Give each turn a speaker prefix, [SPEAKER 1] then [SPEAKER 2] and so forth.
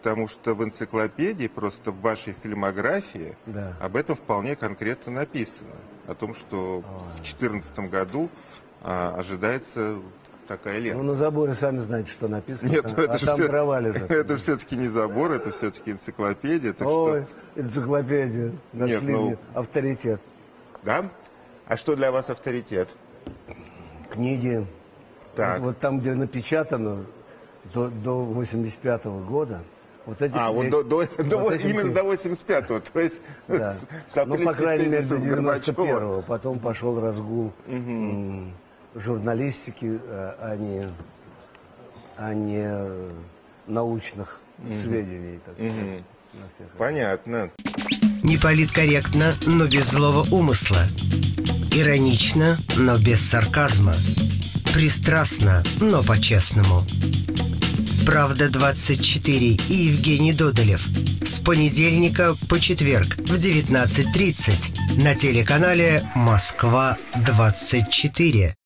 [SPEAKER 1] потому что в энциклопедии, просто в вашей фильмографии,
[SPEAKER 2] Да.
[SPEAKER 1] об этом вполне конкретно написано. О том, что в 2014 году ожидается такая лента.
[SPEAKER 2] Ну, на заборе сами знаете, что написано.
[SPEAKER 1] Нет,
[SPEAKER 2] там,
[SPEAKER 1] ну это
[SPEAKER 2] а
[SPEAKER 1] же
[SPEAKER 2] там
[SPEAKER 1] все-
[SPEAKER 2] трава лежит.
[SPEAKER 1] Это все-таки не забор, это все-таки энциклопедия. Так
[SPEAKER 2] Ой,
[SPEAKER 1] что...
[SPEAKER 2] энциклопедия. Нашли
[SPEAKER 1] Нет, ну-
[SPEAKER 2] мне авторитет.
[SPEAKER 1] Да? А что для вас авторитет?
[SPEAKER 2] Книги.
[SPEAKER 1] Так.
[SPEAKER 2] Вот там, где напечатано до 85-го года, вот эти
[SPEAKER 1] А, вот
[SPEAKER 2] книги- вот этим
[SPEAKER 1] именно
[SPEAKER 2] книг-
[SPEAKER 1] до 85-го, то есть
[SPEAKER 2] Да.
[SPEAKER 1] с
[SPEAKER 2] Ну, по
[SPEAKER 1] апрельским
[SPEAKER 2] крайней мере, до
[SPEAKER 1] тезисом Горбачева.
[SPEAKER 2] 91-го. Потом пошел разгул журналистики, а не научных сведений. Так сказать, на всех.
[SPEAKER 1] Понятно.
[SPEAKER 3] Не политкорректно, но без злого умысла. Иронично, но без сарказма. Пристрастно, но по-честному. «Правда-24» и Евгений Додолев. С понедельника по четверг в 19:30 на телеканале «Москва-24».